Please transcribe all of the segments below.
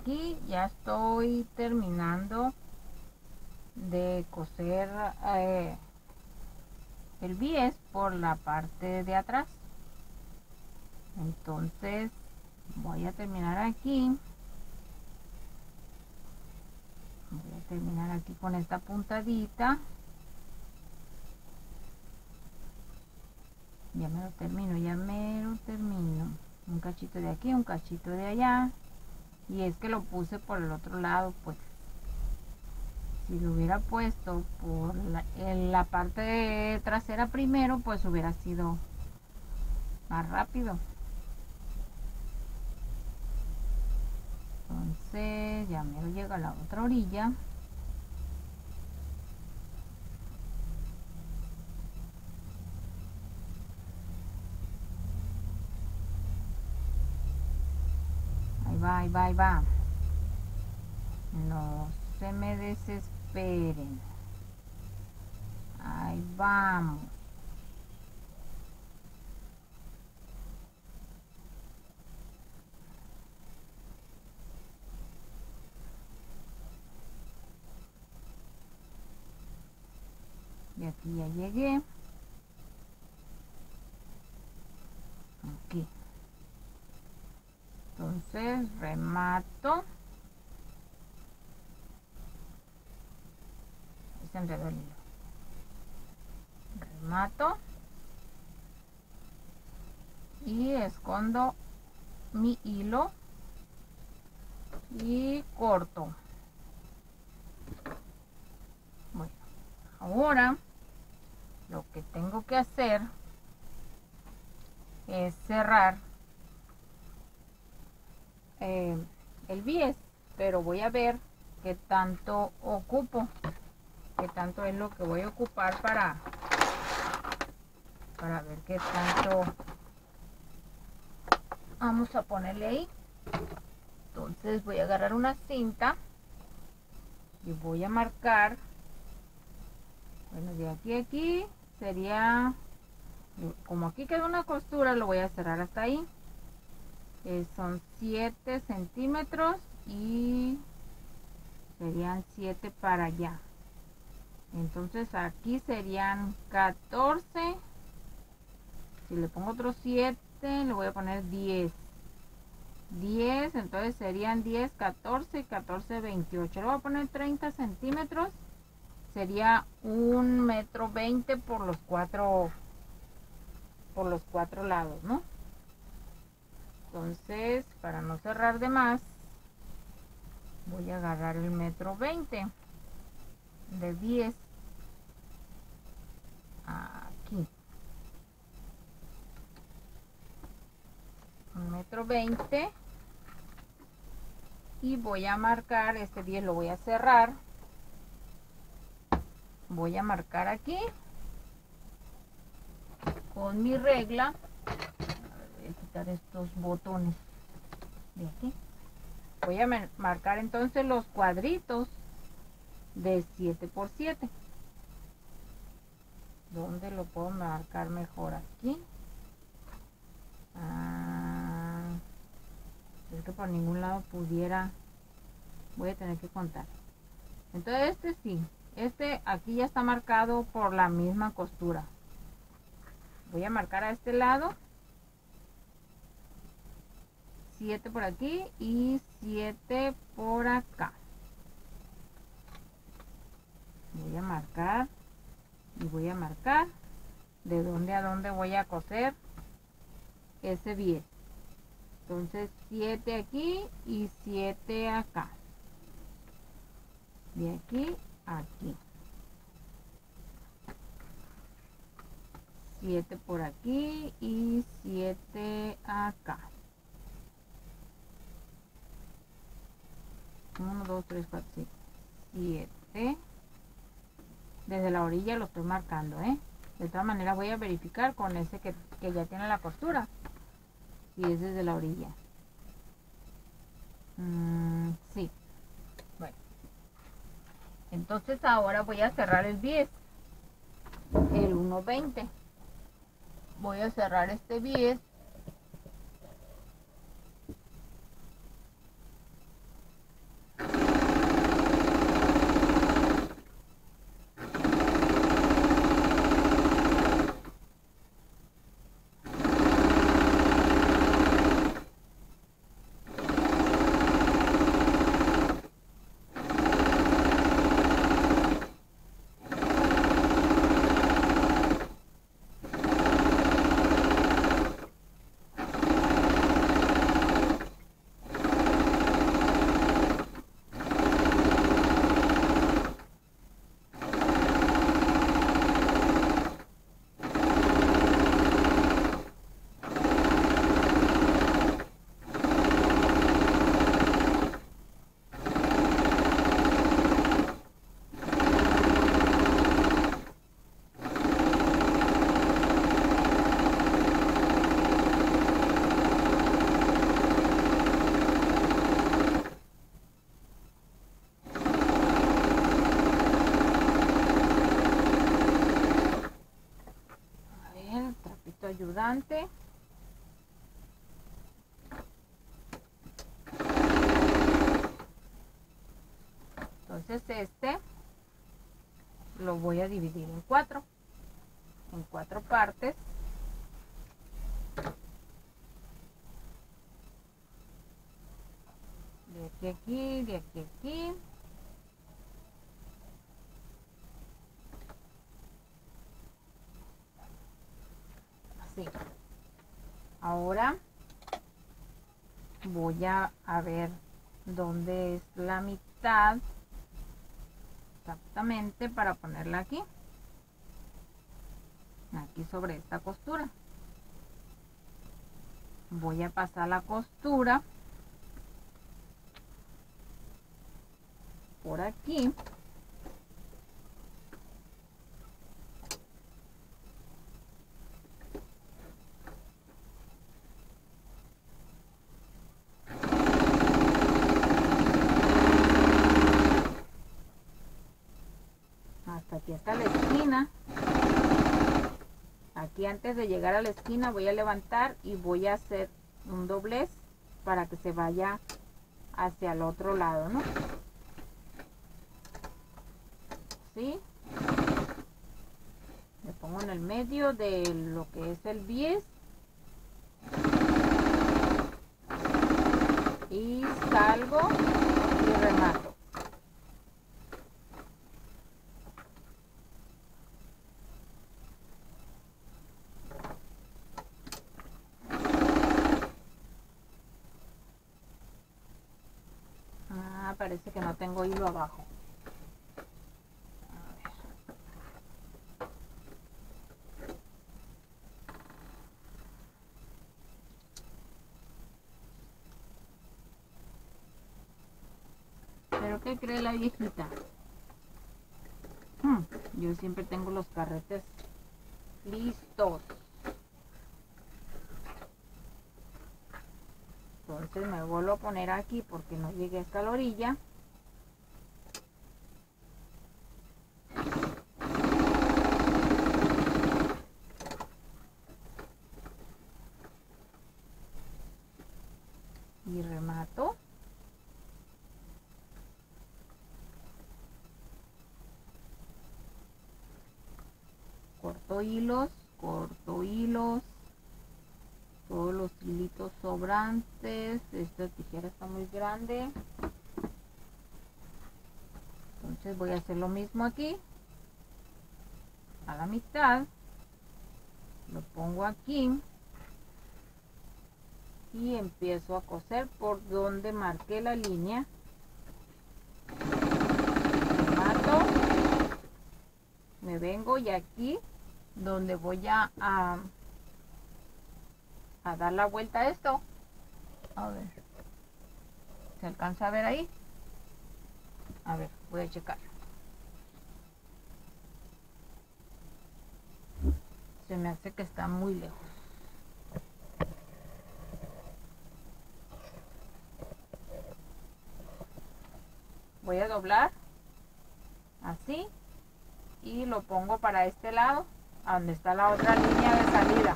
aquí ya estoy terminando de coser el bies por la parte de atrás. Entonces voy a terminar aquí. Voy a terminar aquí con esta puntadita. Ya me lo termino. Un cachito de aquí, un cachito de allá. Y es que lo puse por el otro lado, pues. Si lo hubiera puesto por la parte trasera primero, pues hubiera sido más rápido. Entonces ya me llega a la otra orilla. Ahí va, ahí va. No se me desesperen. Ahí vamos. Y aquí ya llegué. Aquí. Entonces remato. Se enredó el hilo. Remato. Y escondo mi hilo. Y corto. Bueno, ahora lo que tengo que hacer es cerrar el bies, pero voy a ver qué tanto ocupo, qué tanto es lo que voy a ocupar para ver qué tanto vamos a ponerle ahí. Entonces voy a agarrar una cinta y voy a marcar, bueno, de aquí a aquí sería, como aquí queda una costura, lo voy a cerrar hasta ahí. Son 7 centímetros y serían 7 para allá. Entonces aquí serían 14. Si le pongo otros 7, le voy a poner 10. 10, entonces serían 10, 14, 14, 28. Le voy a poner 30 centímetros. Sería 1,20 m por los cuatro lados, ¿no? Entonces, para no cerrar de más, voy a agarrar el 1,20 m de 10 aquí. 1,20 m. Y voy a marcar, este 10 lo voy a cerrar. Voy a marcar aquí con mi regla. Voy a quitar estos botones de aquí. Voy a marcar entonces los cuadritos de 7 por 7. ¿Dónde lo puedo marcar mejor? Aquí. Es que por ningún lado pudiera. Voy a tener que contar. Entonces este sí. Este aquí ya está marcado por la misma costura. Voy a marcar a este lado 7 por aquí y 7 por acá. Voy a marcar y voy a marcar de dónde a dónde voy a coser ese 10. Entonces 7 aquí y 7 acá. De aquí a aquí. 7 por aquí y 7 acá. 1, 2, 3, 4, 5, 7. Desde la orilla lo estoy marcando, de todas maneras voy a verificar con ese que ya tiene la costura, si es desde la orilla. Sí. Bueno, entonces ahora voy a cerrar el bies, el 1,20. Voy a cerrar este bies bastante. Entonces este lo voy a dividir en cuatro partes. De aquí a aquí, de aquí a aquí. Así. Ahora voy a ver dónde es la mitad exactamente para ponerla aquí sobre esta costura. Voy a pasar la costura por aquí. Hasta aquí está la esquina. Aquí antes de llegar a la esquina voy a levantar y voy a hacer un doblez para que se vaya hacia el otro lado, ¿no? ¿Sí? Le pongo en el medio de lo que es el bies y salgo y remato. Parece que no tengo hilo abajo. A ver. ¿Pero qué cree la viejita? Yo siempre tengo los carretes listos. Entonces me vuelvo a poner aquí porque no llegué hasta la orilla. Y remato. Corto hilos, todos los hilitos sobrantes. Esta tijera está muy grande, entonces voy a hacer lo mismo aquí. A la mitad lo pongo aquí y empiezo a coser por donde marqué la línea. Mato, me vengo y aquí donde voy a dar la vuelta a esto. A ver, ¿se alcanza a ver ahí? A ver, voy a checar. Se me hace que está muy lejos. Voy a doblar así y lo pongo para este lado, a donde está la otra línea de salida.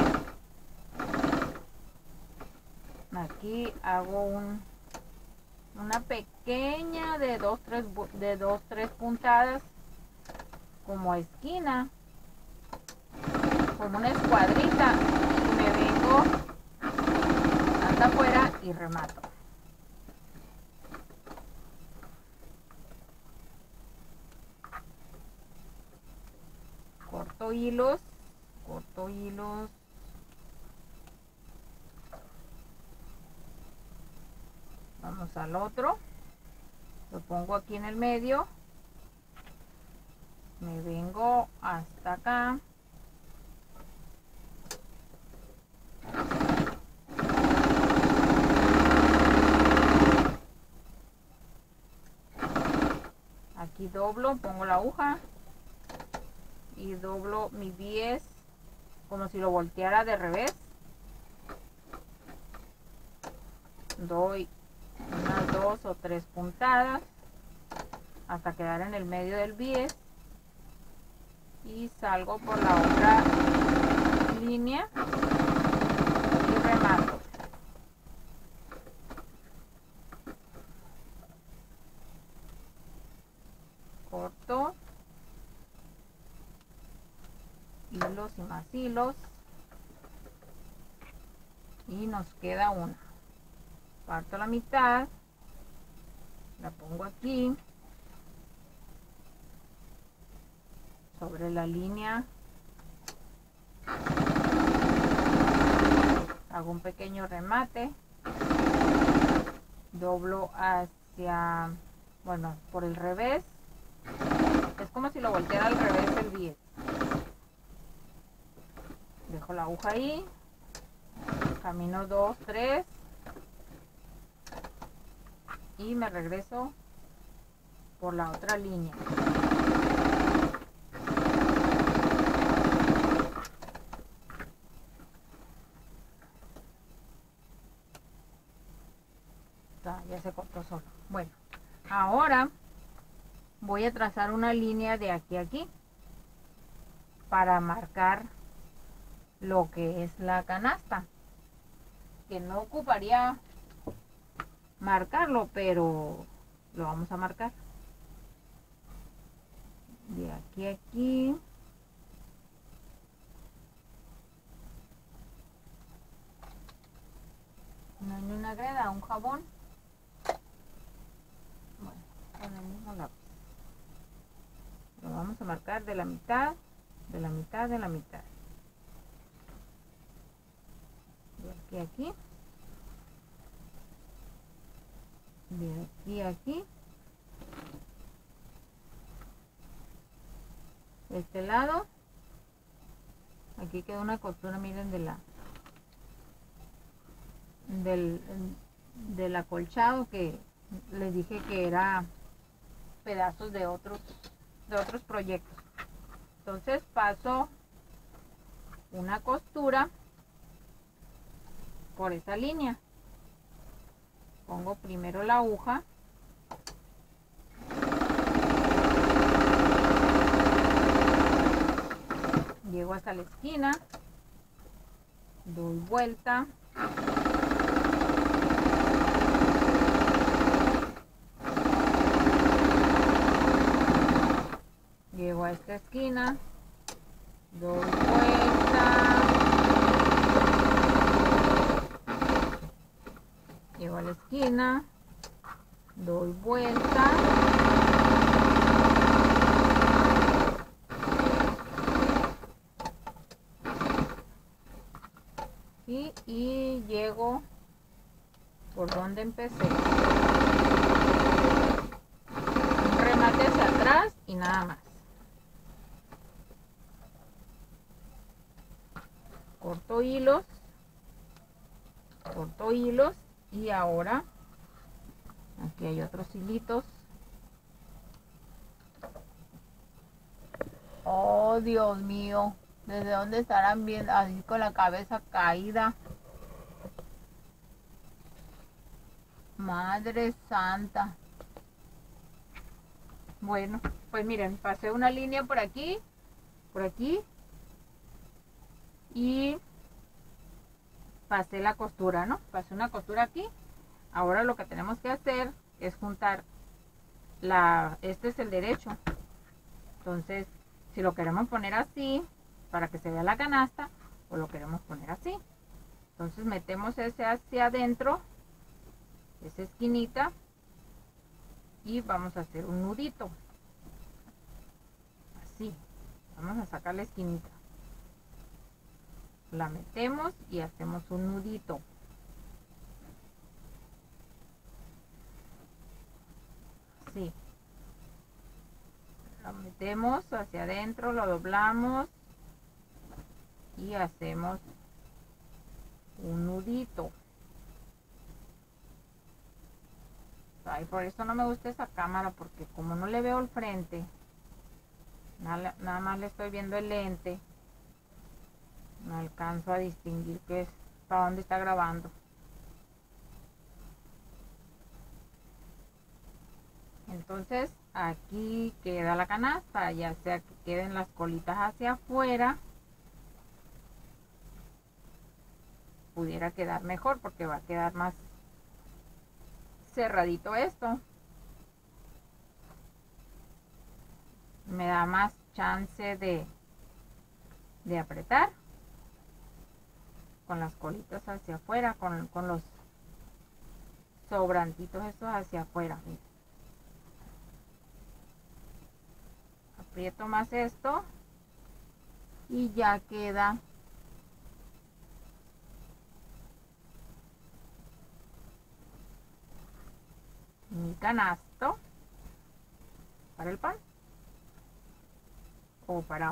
Aquí hago una pequeña de dos, tres puntadas como esquina, como una escuadrita, y me vengo hasta afuera y remato. Corto hilos. Vamos al otro, lo pongo aquí en el medio, me vengo hasta acá, aquí doblo, pongo la aguja y doblo mi bies como si lo volteara de revés. Doy unas 2 o 3 puntadas hasta quedar en el medio del bies y salgo por la otra línea y remato. Corto hilos y más hilos y nos queda una. Parto la mitad, la pongo aquí sobre la línea, hago un pequeño remate, doblo hacia, bueno, por el revés, es como si lo volteara al revés el bies. Dejo la aguja ahí, camino 2, 3 y me regreso por la otra línea. Ya se cortó solo. Bueno, ahora voy a trazar una línea de aquí a aquí para marcar lo que es la canasta, que no ocuparía marcarlo, pero lo vamos a marcar de aquí a aquí. No hay ni una greda, un jabón. Bueno, con el mismo lápiz lo vamos a marcar de la mitad, de la mitad, de la mitad, de aquí a aquí, de aquí a aquí, de este lado. Aquí queda una costura, miren, del acolchado, que les dije que era pedazos de otros proyectos. Entonces paso una costura por esa línea, pongo primero la aguja, llego hasta la esquina, doy vuelta, llego a esta esquina, doy vuelta, llego a la esquina, doy vuelta, y llego por donde empecé, un remate hacia atrás y nada más. Corto hilos y ahora aquí hay otros hilitos. Oh, Dios mío, ¿desde dónde estarán viendo? Así con la cabeza caída. Madre santa. Bueno, pues miren, pasé una línea por aquí y pasé la costura, ¿no? Pasé una costura aquí. Ahora lo que tenemos que hacer es juntar este es el derecho. Entonces, si lo queremos poner así para que se vea la canasta, o lo queremos poner así. Entonces metemos ese hacia adentro, esa esquinita, y vamos a hacer un nudito. Así. Vamos a sacar la esquinita. La metemos y hacemos un nudito. Así. Lo metemos hacia adentro, lo doblamos y hacemos un nudito. Ay, por eso no me gusta esa cámara, porque como no le veo el frente, nada más le estoy viendo el lente, no alcanzo a distinguir qué es, para dónde está grabando. Entonces aquí queda la canasta, ya sea que queden las colitas hacia afuera pudiera quedar mejor, porque va a quedar más cerradito esto. Me da más chance de apretar con las colitas hacia afuera, con los sobrantitos estos hacia afuera. Miren. Aprieto más esto y ya queda mi canasto para el pan o para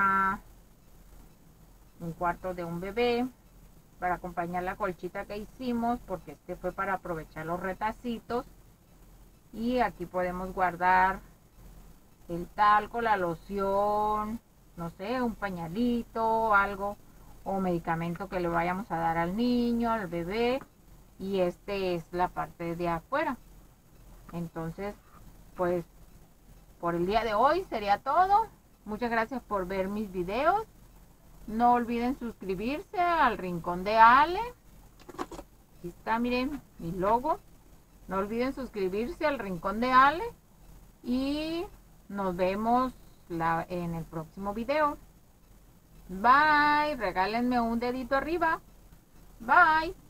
un cuarto de un bebé, para acompañar la colchita que hicimos, porque este fue para aprovechar los retacitos. Y aquí podemos guardar el talco, la loción, no sé, un pañalito, algo, o medicamento que le vayamos a dar al niño, al bebé. Y este es la parte de afuera. Entonces, pues, por el día de hoy sería todo. Muchas gracias por ver mis videos. No olviden suscribirse al Rincón de Ale. Aquí está, miren, mi logo. No olviden suscribirse al Rincón de Ale. Y nos vemos en el próximo video. Bye. Regálenme un dedito arriba. Bye.